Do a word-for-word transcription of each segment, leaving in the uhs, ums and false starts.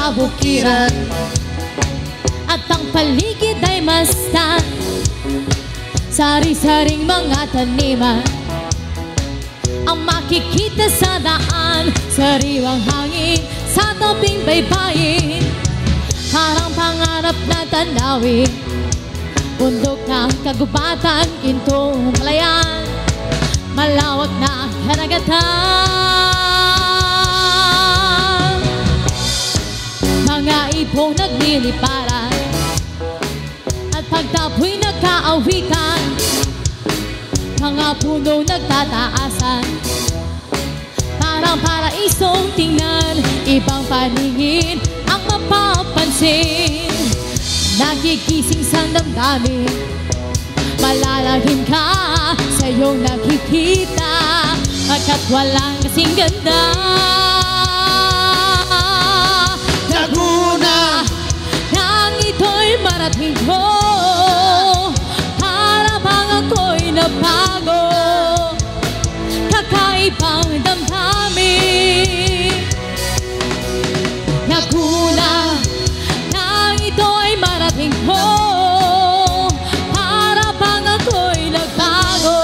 bukiran at ang paligid ay mastan. Sari-saring mga taniman ang makikita sa daan. Sariwang hangin sa tabing baybayin, parang pangarap na tanawin. Bundok ng kagubatan, gintong palayan, malawak na karagatan. Mga ibong nagliliparan at pagtapoy nagkaawitan, mga puno nagtataasan, parang paraisong tingnan. Ibang paningin ang mapapansin, nagigising sa damdamin. Malalahim ka sa iyong nakikita, pagkat walang kasing ganda. Laguna, nang ito'y marating ko, para bang ako'y nabago, kakaibang damdamin. Laguna, nang ito'y marating ko, para bang ako'y nagbago,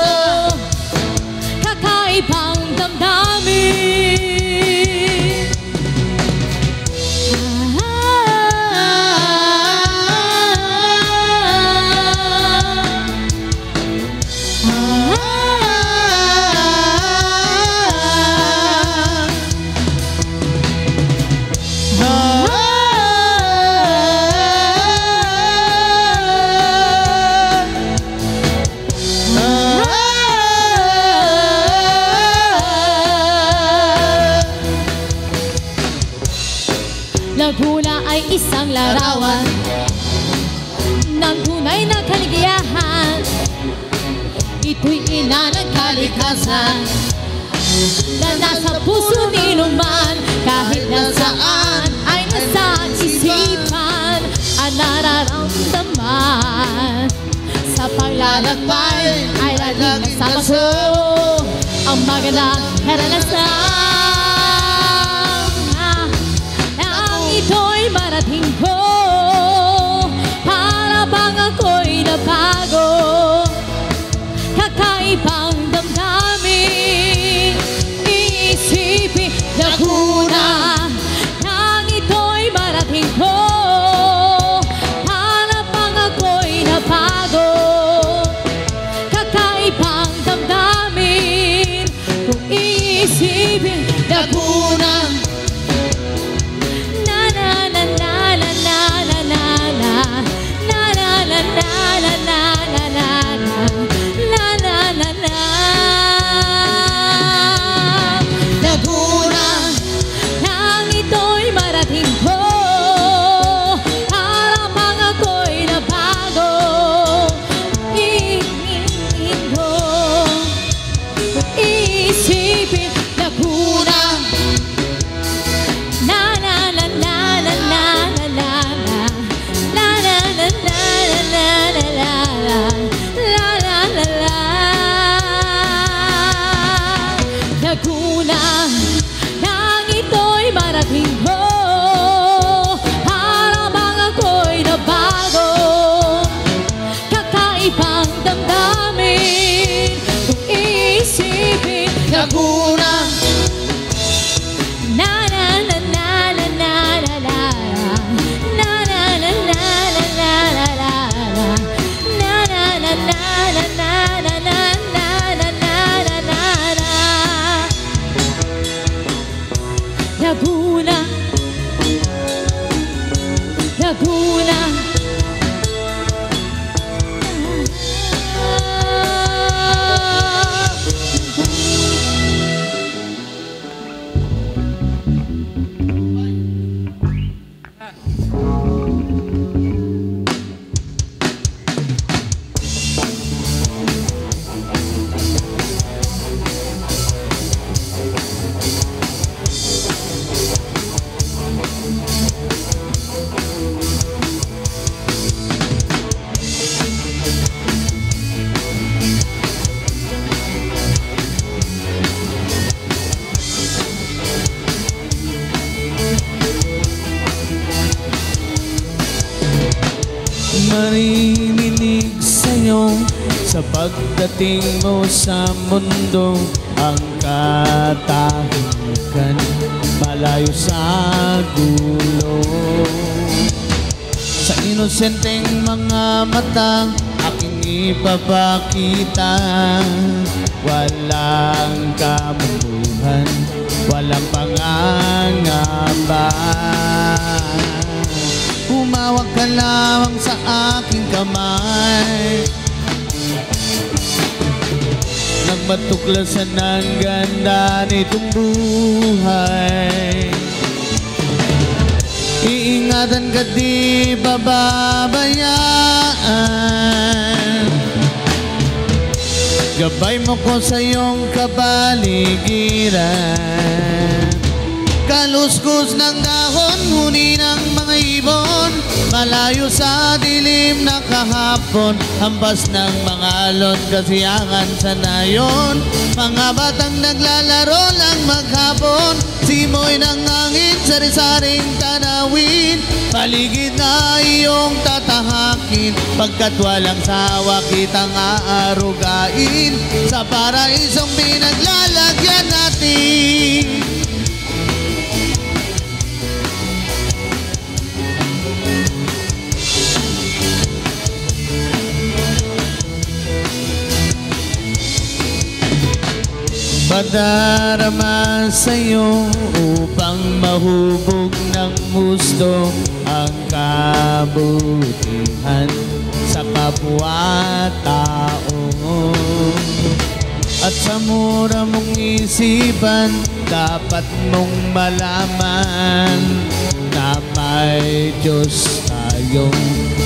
kakaibang damdamin. Laguna ay isang larawan ng tunay na kaligayahan. Ito'y ina ng kalikasan na nasa puso ni Luman. Kahit nasaan ay nasa isipan at nararamdaman. Sa paglalakbay ay laging kasama ko ang magandang karanasan. Ito'y marating ko, para bang ako'y nabago, kakaibang damdamin. Iisipin Laguna, nang ito'y marating ko, para bang ako'y nabago, kakaibang damdamin. Kung iisipin Laguna, na na na na na na. maririnig sa'yo sa pagdating mo sa mundo. Ang katahimikan malayo sa gulo. Sa inosenteng mga mata aking ipapakita, walang kamuhan, walang pangangamba. Humawak ka lamang sa aking kamay, nang matuklasan ng ganda nitong buhay. Iingatan ka, di bababayaan. Gabay mo ko sa iyong kapaligiran. Kaluskos ng dahon, huni ng mga ibon, malayo sa dilim na kahapon. Hampas ng mga alon, kasiyahan sa nayon. Mga batang naglalaro lang maghapon, simoy ng hangin, sari-saring tanawin. Paligid na iyong tatahakin, pagkat walang sawa kitang aarugain. Sa paraisong pinaglalagyan natin. Padarama sa'yo upang mahubog ng gusto ang kabutihan sa kapwa-tao. At sa mura mong isipan, dapat mong malaman na may Diyos tayong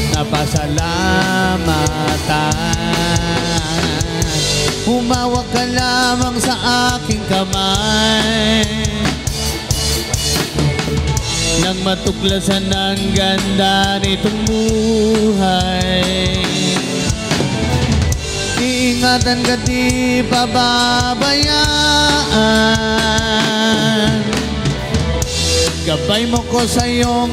napasalamatan. Humawak ka lamang sa aking kamay, nang matuklasan ng ganda nitong buhay. Iingatan ka, di pababayaan. Gabay mo ko sa iyong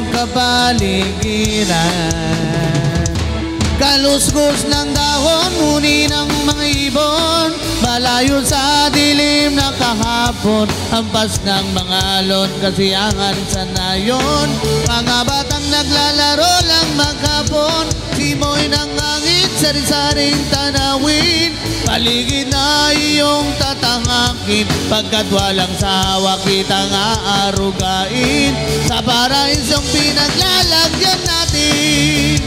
kapaligiran. Kaluskos ng dahon, huni ng mga ibon, malayo sa dilim na kahapon. Hampas ng mga alon, kasiyahan sa nayon. Mga batang naglalaro lang maghapon, simoy ng hangin, sari-saring tanawin. Paligid na iyong tatahakin, pagkat walang sawa kitang aarugain. Sa paraisong pinaglalagyan natin.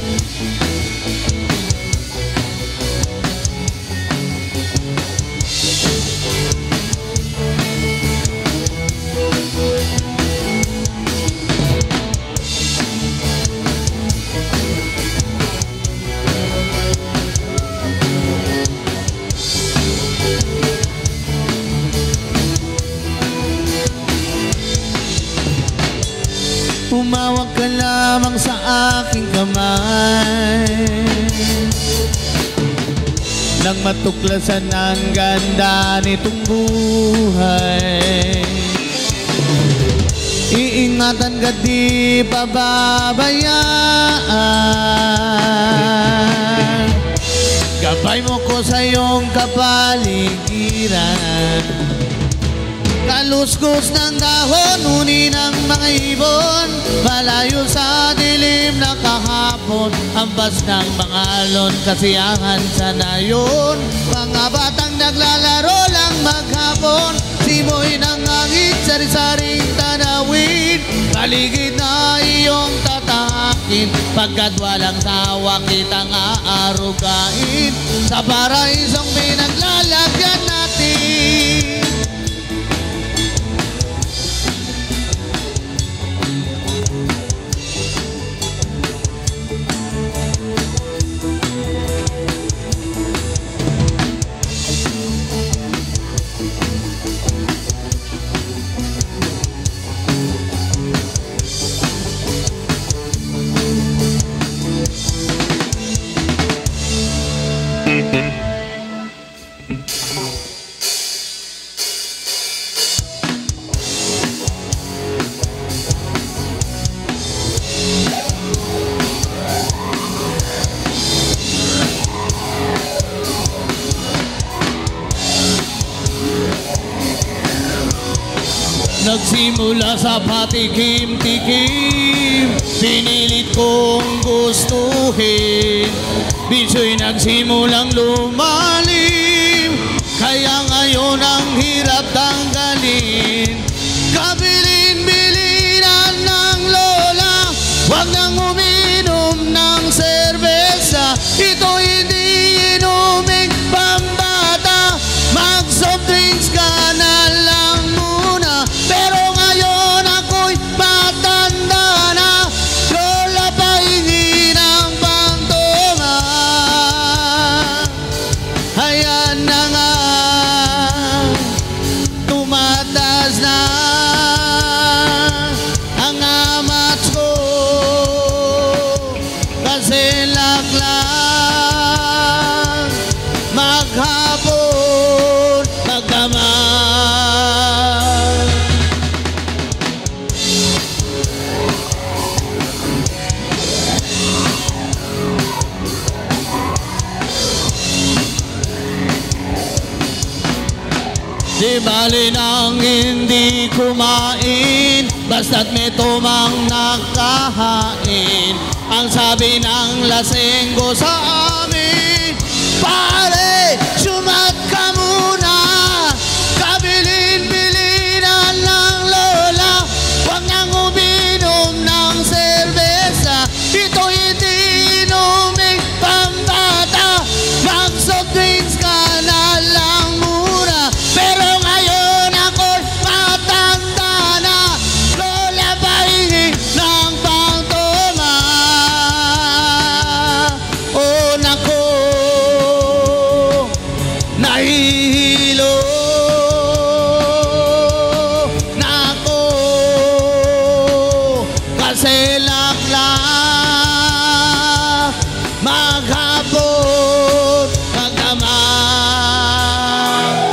Humawak ka lamang sa aking kamay, nang matuklasan ng ganda nitong buhay. Iingatan ka, di pababayaan. Gabay mo ko sa iyong kapaligiran. Kaluskos ng dahon, huni ng mga ibon, malayo sa dilim na kahapon. Hampas ng mga alon, kasiyahan sa nayon. Mga batang naglalaro lang maghapon, simoy ng hangin, sari-saring tanawin. Paligid na iyong tatahakin, pagkat walang sawa kitang aarugain. Sa paraisong pinaglalagyan natin. Nagsimula sa patikim-tikim, pinilit kong gustuhin. Bisyo'y nagsimulang lumalim, kaya ngayon ang hirap tanggalin. Kabilin-bilinan ng lola, wag nang uminom ng serbesa. Ito hindi inuming pambata, mag-soft drinks ka na lang muna. Pero ngayon ako'y matanda na, lola pahingi ng pantunga. Ayan na nga, tumatas na ang amats ko, kasi laklang maghapon magdamag. Di bali nang hindi kumain, basta't may tumang nakahain. Ang sabi ng lasenggo sa amin, pare, sumat ka muna. Kabilin-bilinan ng lola, wag nang uminom ng serbesa. Ito hindi inuming pambata, mag-soft drinks ka na lang muna. Pero ngayon ako'y matanda na, lola pahingi ng pangtunga. Oh nako, nahihilo nako, kasi laklang maghapon magdamag.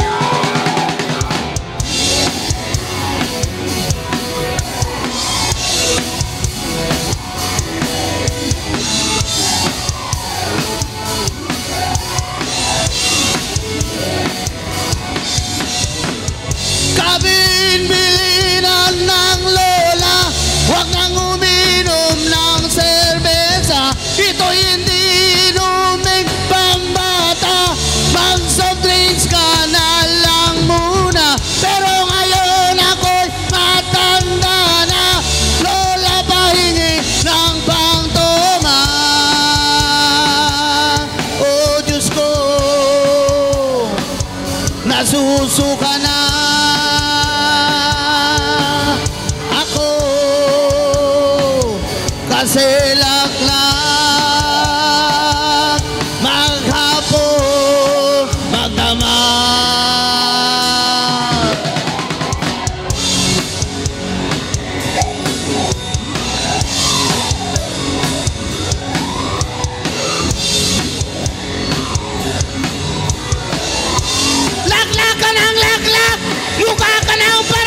Kabilin-bilinan ng lola, wag nang uminom ng serbesa. Ito hindi inuming pambata, mag-soft drinks ka na lang muna. Pero ngayon ako'y matanda na, lola pahingi ng pangtunga. Oh Diyos ko, nasusuka na ako, kasi laklang maghapon magdamag. Laklak ka ng laklak, mukha ka ng